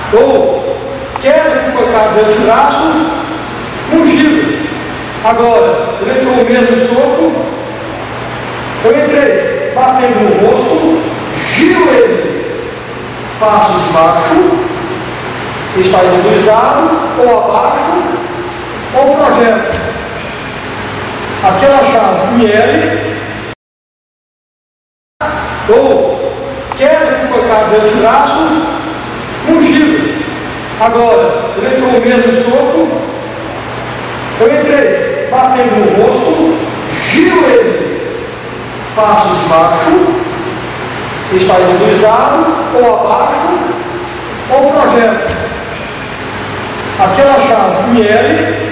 ou quebra com pancada dentro do braço, um giro. Agora, ele entrou mesmo no soco, eu entrei batendo no rosto, giro ele, passo de baixo, está imobilizado, ou abaixo, ou projeto. Aquela chave IL, ou quebra com pancada dentro do braço, um giro. Agora, ele entrou mesmo no soco, eu entrei batendo no rosto, giro ele, passo de baixo, está imobilizado, ou abaixo, ou projeto. Aquela chave IL,